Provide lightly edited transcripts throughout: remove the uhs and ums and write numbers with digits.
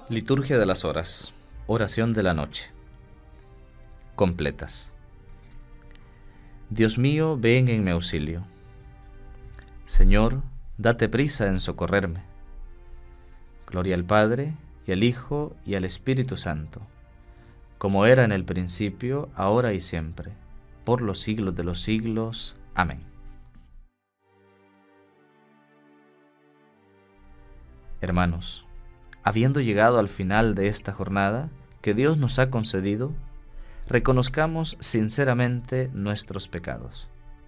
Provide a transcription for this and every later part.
Liturgia de las Horas. Oración de la noche. Completas. Dios mío, ven en mi auxilio. Señor, date prisa en socorrerme. Gloria al Padre, y al Hijo, y al Espíritu Santo, como era en el principio, ahora y siempre, por los siglos de los siglos. Amén. Hermanos, habiendo llegado al final de esta jornada que Dios nos ha concedido, reconozcamos sinceramente nuestros pecados.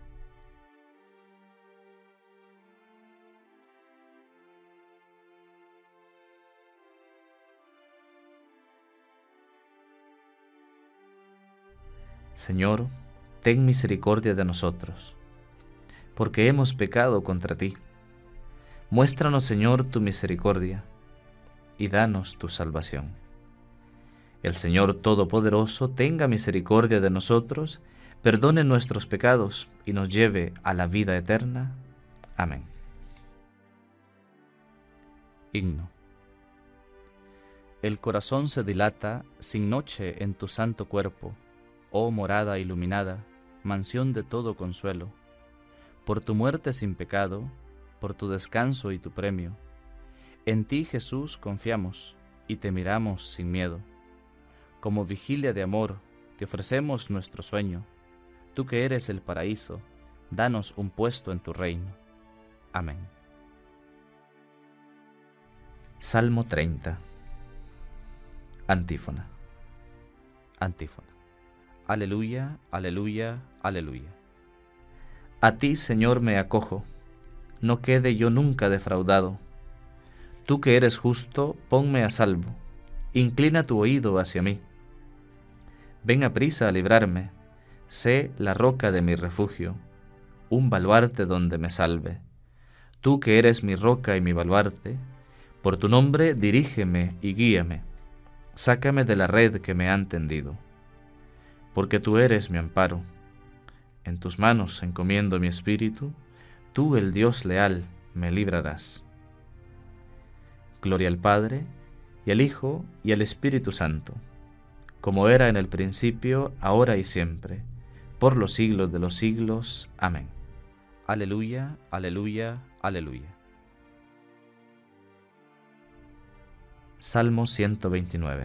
Señor, ten misericordia de nosotros, porque hemos pecado contra ti. Muéstranos, Señor, tu misericordia, y danos tu salvación. El Señor Todopoderoso tenga misericordia de nosotros, perdone nuestros pecados y nos lleve a la vida eterna. Amén. Himno. El corazón se dilata sin noche en tu santo cuerpo, oh morada iluminada, mansión de todo consuelo. Por tu muerte sin pecado, por tu descanso y tu premio, en ti, Jesús, confiamos y te miramos sin miedo. Como vigilia de amor, te ofrecemos nuestro sueño. Tú que eres el paraíso, danos un puesto en tu reino. Amén. Salmo 30. Antífona. Antífona. Aleluya, aleluya, aleluya. A ti, Señor, me acojo, no quede yo nunca defraudado. Tú que eres justo, ponme a salvo, inclina tu oído hacia mí. Ven aprisa a librarme, sé la roca de mi refugio, un baluarte donde me salve. Tú que eres mi roca y mi baluarte, por tu nombre dirígeme y guíame, sácame de la red que me han tendido. Porque tú eres mi amparo, en tus manos encomiendo mi espíritu, tú, el Dios leal, me librarás. Gloria al Padre, y al Hijo, y al Espíritu Santo, como era en el principio, ahora y siempre, por los siglos de los siglos. Amén. Aleluya, aleluya, aleluya. Salmo 129.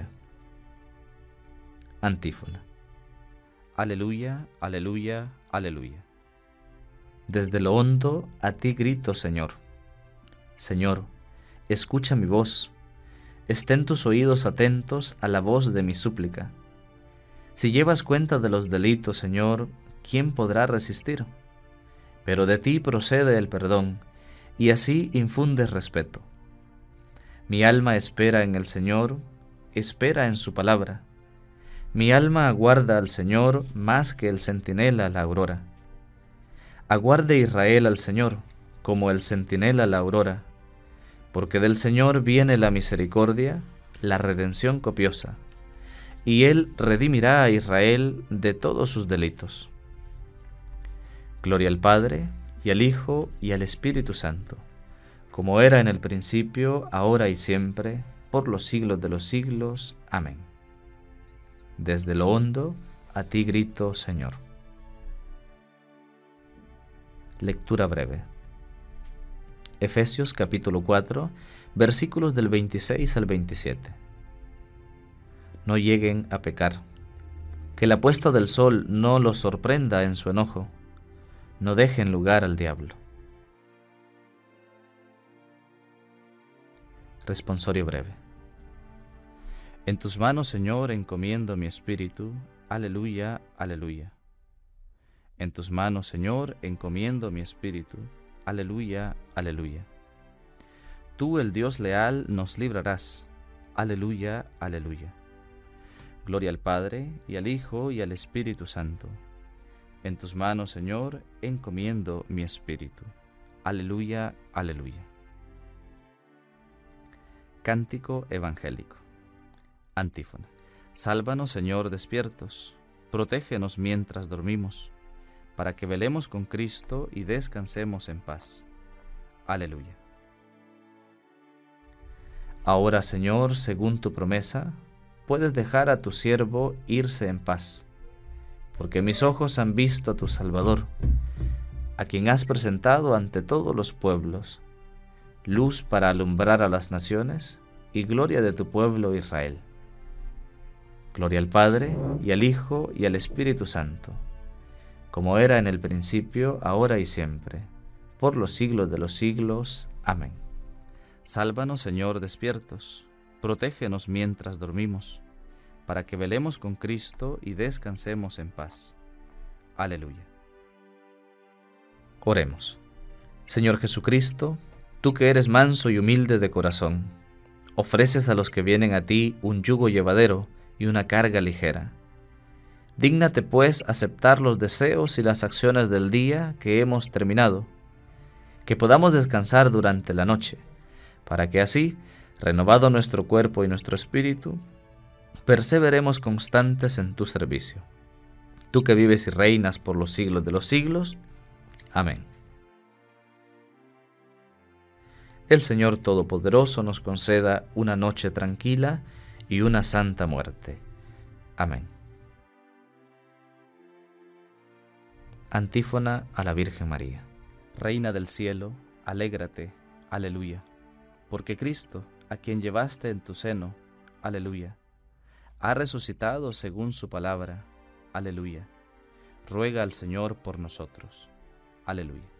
Antífona. Aleluya, aleluya, aleluya. Desde lo hondo a ti grito, Señor. Señor, escucha mi voz. Estén tus oídos atentos a la voz de mi súplica. Si llevas cuenta de los delitos, Señor, ¿quién podrá resistir? Pero de ti procede el perdón, y así infundes respeto. Mi alma espera en el Señor, espera en su palabra. Mi alma aguarda al Señor más que el centinela la aurora. Aguarde Israel al Señor, como el centinela la aurora, porque del Señor viene la misericordia, la redención copiosa, y Él redimirá a Israel de todos sus delitos. Gloria al Padre, y al Hijo, y al Espíritu Santo, como era en el principio, ahora y siempre, por los siglos de los siglos. Amén. Desde lo hondo, a ti grito, Señor. Lectura breve. Efesios capítulo 4, versículos del 26 al 27. No lleguen a pecar. Que la puesta del sol no los sorprenda en su enojo. No dejen lugar al diablo. Responsorio breve. En tus manos, Señor, encomiendo mi espíritu. Aleluya, aleluya. En tus manos, Señor, encomiendo mi espíritu. Aleluya, aleluya. Tú, el Dios leal, nos librarás. Aleluya, aleluya. Gloria al Padre, y al Hijo, y al Espíritu Santo. En tus manos, Señor, encomiendo mi espíritu. Aleluya, aleluya. Cántico evangélico. Antífona. Sálvanos, Señor, despiertos. Protégenos mientras dormimos, para que velemos con Cristo y descansemos en paz. Aleluya. Ahora, Señor, según tu promesa, puedes dejar a tu siervo irse en paz, porque mis ojos han visto a tu Salvador, a quien has presentado ante todos los pueblos, luz para alumbrar a las naciones y gloria de tu pueblo Israel. Gloria al Padre, y al Hijo, y al Espíritu Santo, como era en el principio, ahora y siempre, por los siglos de los siglos. Amén. Sálvanos, Señor, despiertos, protégenos mientras dormimos, para que velemos con Cristo y descansemos en paz. Aleluya. Oremos. Señor Jesucristo, tú que eres manso y humilde de corazón, ofreces a los que vienen a ti un yugo llevadero y una carga ligera. Dígnate, pues, aceptar los deseos y las acciones del día que hemos terminado, que podamos descansar durante la noche, para que así, renovado nuestro cuerpo y nuestro espíritu, perseveremos constantes en tu servicio. Tú que vives y reinas por los siglos de los siglos. Amén. El Señor Todopoderoso nos conceda una noche tranquila y una santa muerte. Amén. Antífona a la Virgen María. Reina del cielo, alégrate, aleluya, porque Cristo, a quien llevaste en tu seno, aleluya, ha resucitado según su palabra, aleluya. Ruega al Señor por nosotros, aleluya.